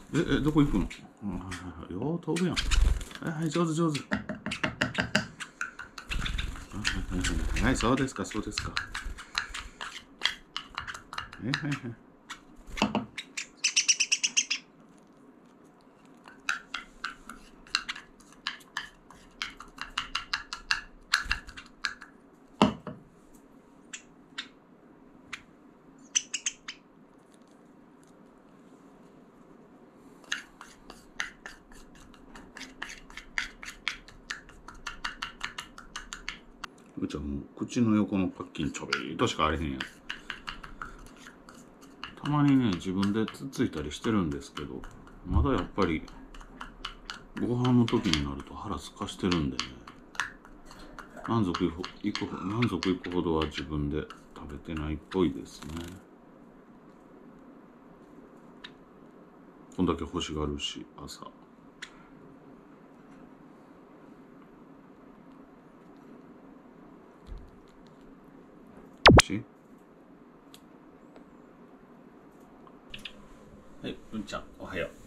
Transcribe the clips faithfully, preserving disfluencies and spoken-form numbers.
え、え、どこ行くの？うん、はいはいはい。よう飛ぶやん。はいはい、上手上手。はい、そうですか、そうですか。はいはいはい。うーちゃんもう口の横のパッキンちょびっとしかあれへんやん。たまにね、自分でつっついたりしてるんですけど、まだやっぱりご飯の時になると腹すかしてるんでね、満足いく満足いくほどは自分で食べてないっぽいですね。こんだけ欲しがるし、朝。しはい、うんちゃん、おはよう。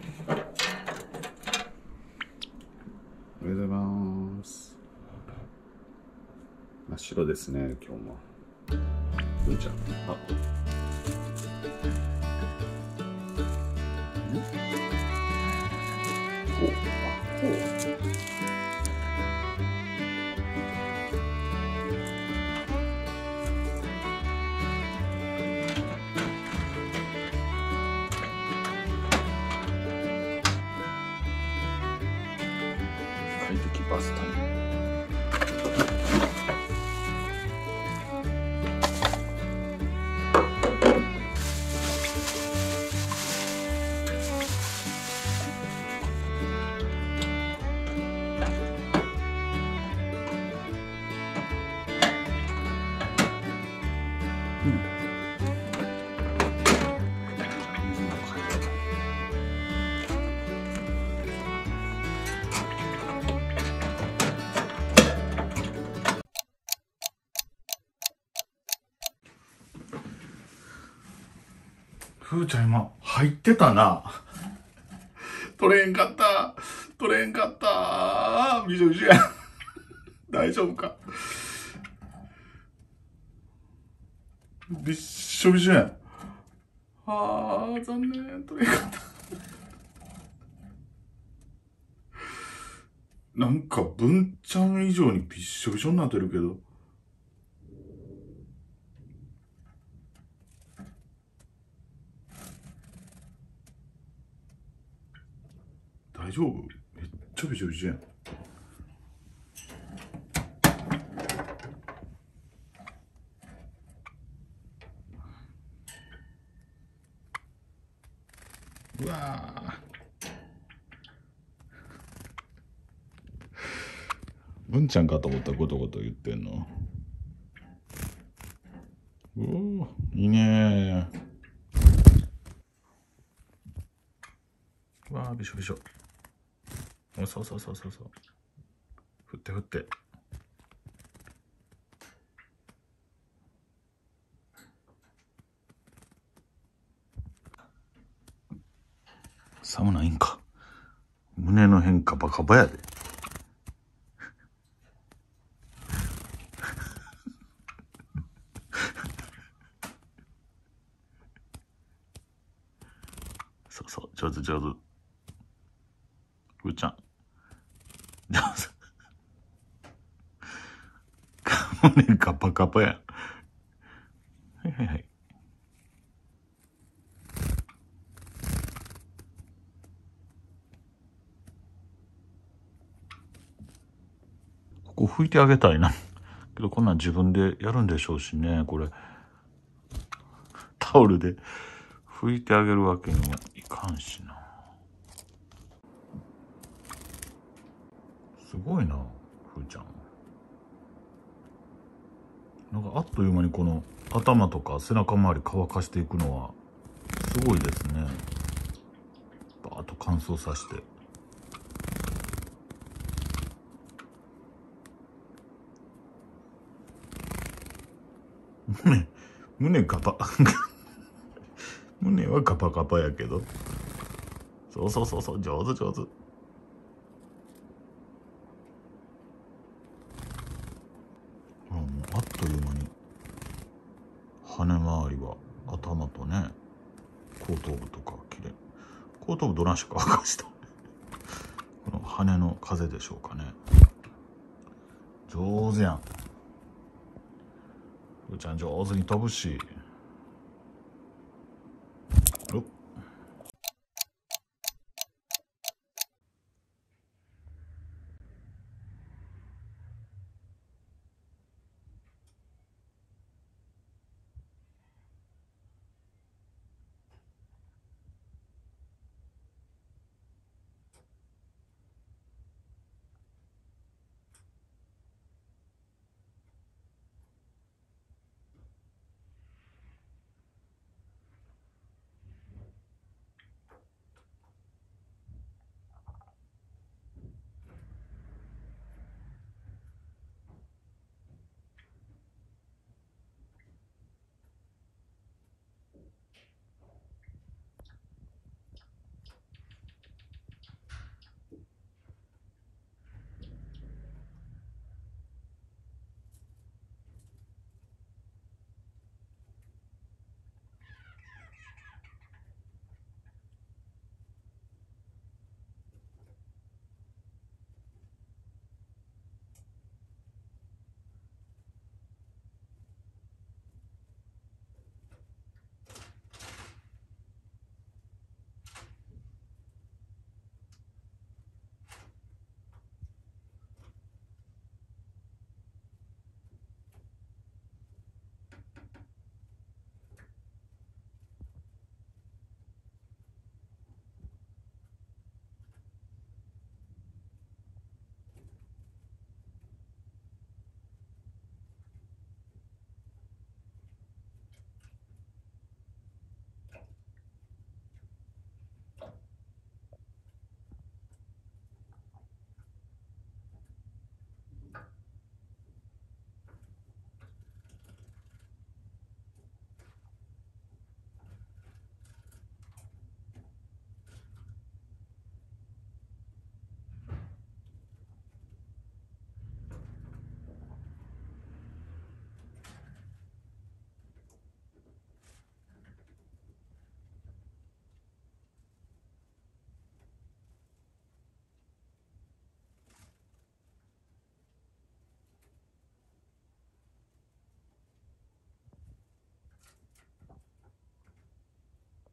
おはようございます。真っ白ですね、今日も。うんちゃん、あ、お、あ、お。快適バスタイム。うん。水の中入った。ふーちゃん今入ってたな。取れんかった。取れんかった。びしょびしょや。大丈夫か。びっしょびしょやん。あー、残念。取れんかった。なんか、文ちゃん以上にびっしょびしょになってるけど。大丈夫？めっちゃびしょびしょやん。うわー。文ちゃんかと思ったらゴトゴト言ってんの。おー、いいねー。わー、びしょびしょ。お、そうそうそうそうそう。振って振って。寒ないんか。胸の変化バカバやで。そうそう、上手上手。ふーちゃん。上手。胸カパカパや。はいはいはい。ここ拭いてあげたいな。けどこんなん自分でやるんでしょうしね、これ。タオルで拭いてあげるわけにもいかんしな。すごいな、ふーちゃん。なんかあっという間にこの頭とか背中周り乾かしていくのはすごいですね。バーッと乾燥させて。胸、胸ガパ。胸はガパガパやけど。 そうそうそうそう、上手上手。あ、もうあっという間に羽回りは頭とね後頭部とか綺麗。後頭部どないしか明かしたこの羽の風でしょうかね。上手やん。ふーちゃん上手に飛ぶし。